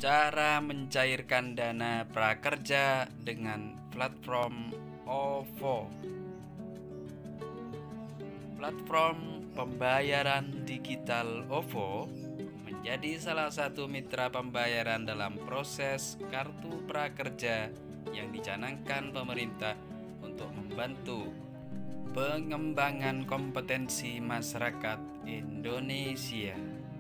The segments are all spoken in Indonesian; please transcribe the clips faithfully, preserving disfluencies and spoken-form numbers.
Cara mencairkan dana prakerja dengan platform O V O. Platform pembayaran digital O V O menjadi salah satu mitra pembayaran dalam proses kartu prakerja yang dicanangkan pemerintah untuk membantu pengembangan kompetensi masyarakat Indonesia.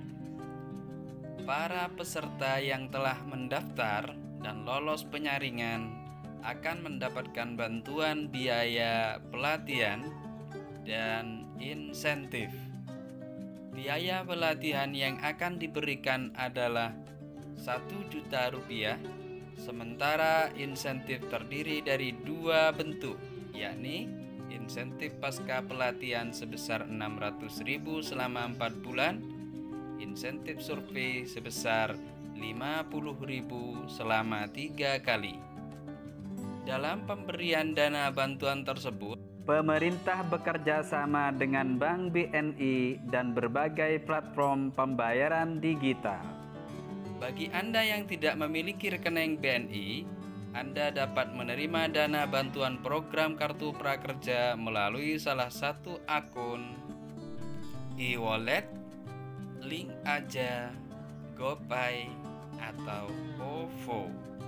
Para peserta yang telah mendaftar dan lolos penyaringan akan mendapatkan bantuan biaya pelatihan dan insentif. Biaya pelatihan yang akan diberikan adalah satu juta rupiah, sementara insentif terdiri dari dua bentuk, yakni insentif pasca pelatihan sebesar enam ratus ribu selama empat bulan, insentif survei sebesar lima puluh ribu selama tiga kali. Dalam pemberian dana bantuan tersebut, pemerintah bekerja sama dengan Bank B N I dan berbagai platform pembayaran digital. Bagi Anda yang tidak memiliki rekening B N I, Anda dapat menerima dana bantuan program Kartu Prakerja melalui salah satu akun e-wallet, Link Aja, GoPay, atau O V O.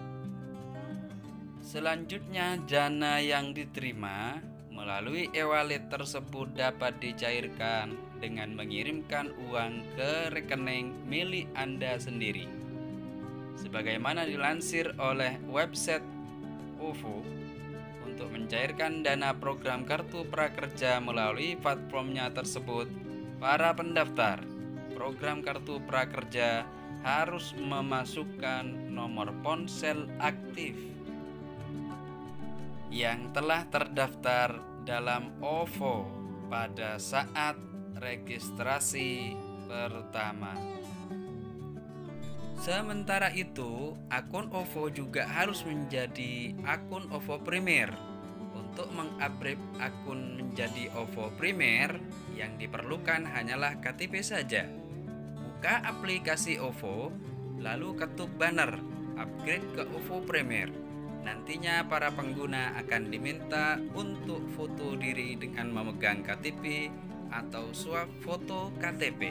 Selanjutnya, dana yang diterima melalui e-wallet tersebut dapat dicairkan dengan mengirimkan uang ke rekening milik Anda sendiri. Sebagaimana dilansir oleh website O V O, untuk mencairkan dana program Kartu Prakerja melalui platformnya tersebut, para pendaftar program Kartu Prakerja harus memasukkan nomor ponsel aktif yang telah terdaftar dalam O V O pada saat registrasi pertama. Sementara itu, akun O V O juga harus menjadi akun O V O Premier. Untuk mengupgrade akun menjadi O V O Premier, yang diperlukan hanyalah K T P saja. Buka aplikasi O V O, lalu ketuk banner upgrade ke O V O Premier. Nantinya para pengguna akan diminta untuk foto diri dengan memegang K T P atau swap foto K T P.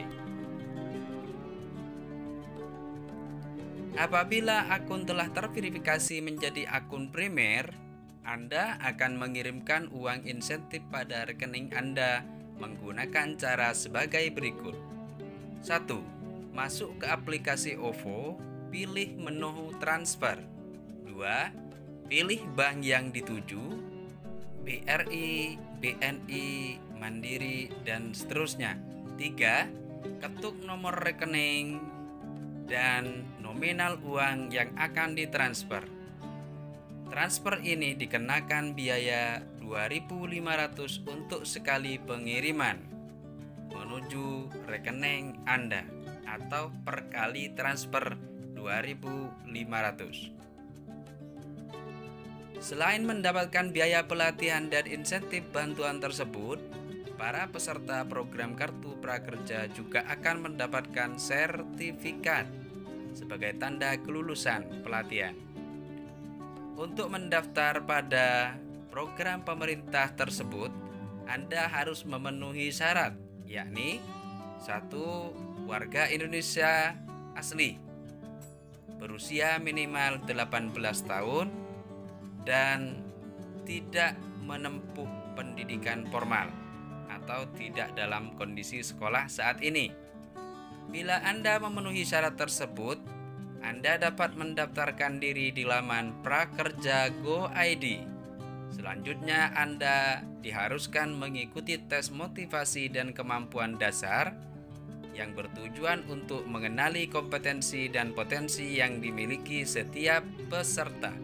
Apabila akun telah terverifikasi menjadi akun Premier, Anda akan mengirimkan uang insentif pada rekening Anda menggunakan cara sebagai berikut. satu. Masuk ke aplikasi O V O, pilih menu transfer. dua. Pilih bank yang dituju, B R I, B N I, Mandiri, dan seterusnya. tiga. Ketuk nomor rekening dan nominal uang yang akan ditransfer. Transfer ini dikenakan biaya dua ribu lima ratus untuk sekali pengiriman menuju rekening Anda, atau per kali transfer dua ribu lima ratus. Selain mendapatkan biaya pelatihan dan insentif bantuan tersebut, para peserta program Kartu Prakerja juga akan mendapatkan sertifikat sebagai tanda kelulusan pelatihan. Untuk mendaftar pada program pemerintah tersebut, Anda harus memenuhi syarat, yakni satu. Warga Indonesia asli, berusia minimal delapan belas tahun, dan tidak menempuh pendidikan formal atau tidak dalam kondisi sekolah saat ini. Bila Anda memenuhi syarat tersebut, Anda dapat mendaftarkan diri di laman prakerja titik go titik I D. Selanjutnya, Anda diharuskan mengikuti tes motivasi dan kemampuan dasar yang bertujuan untuk mengenali kompetensi dan potensi yang dimiliki setiap peserta.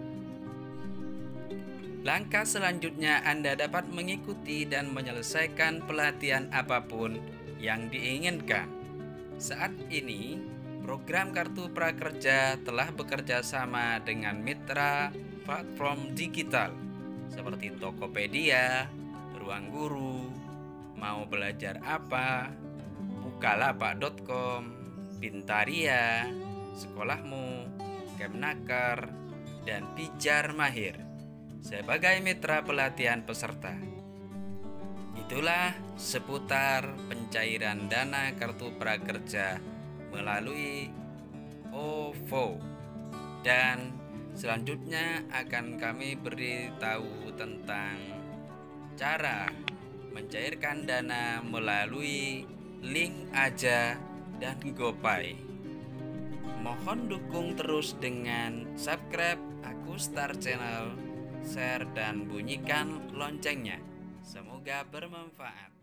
Langkah selanjutnya, Anda dapat mengikuti dan menyelesaikan pelatihan apapun yang diinginkan. Saat ini, program Kartu Prakerja telah bekerja sama dengan mitra platform digital seperti Tokopedia, Ruang Guru, Mau Belajar Apa, Bukalapak titik com, Pintaria, sekolahmu, Kemnaker, dan Pijar Mahir sebagai mitra pelatihan peserta. Itulah seputar pencairan dana kartu prakerja melalui O V O. Dan selanjutnya akan kami beritahu tentang cara mencairkan dana melalui link Aja dan GoPay. Mohon dukung terus dengan subscribe Akustar Channel, share dan bunyikan loncengnya. Semoga bermanfaat.